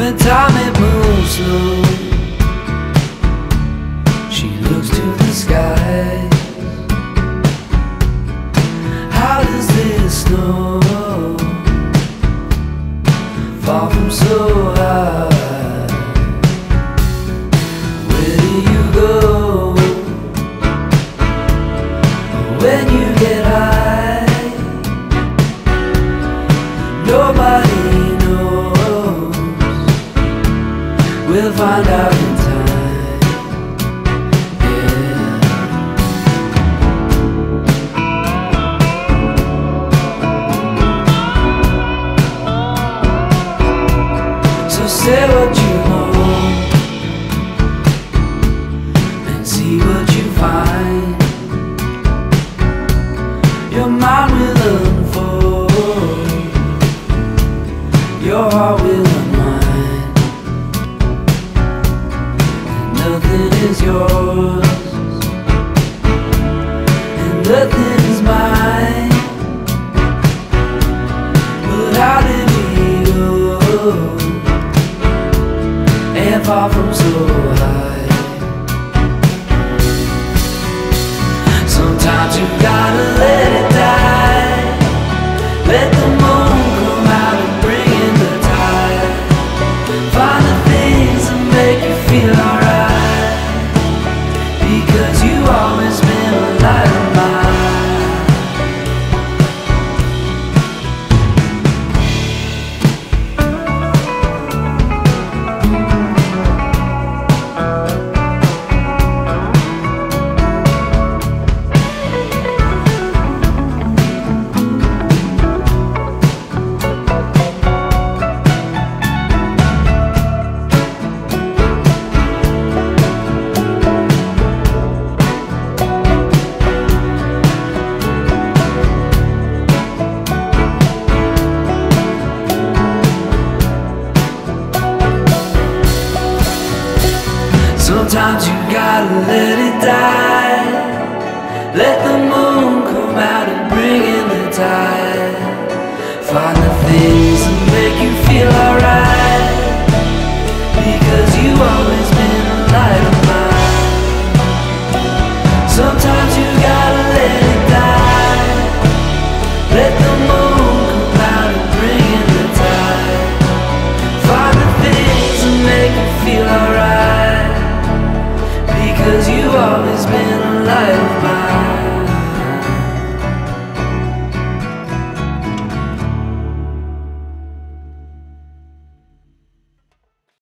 When time it moves slow, she looks to the sky. How does this snow fall from so high? Where do you go when you get high? Nobody knows. We'll find out in time. Yeah. So say what you want and see what you find. Your mind will unfold, your heart will unwind. Nothing is yours and nothing is mine. But how did we go and fall from so high? Sometimes you gotta let it die. Let the moon come out and bring in the tide. Find the things that make you feel alright, because you always been a light of mine. Sometimes you gotta let it die. Let the moon come out and bring in the tide. Find the things that make you feel alright, because you always been a light of mine. Sometimes you gotta let it die. Let the moon come out and bring in the tide. Find the things that make you feel alright, because you always been a light of mine.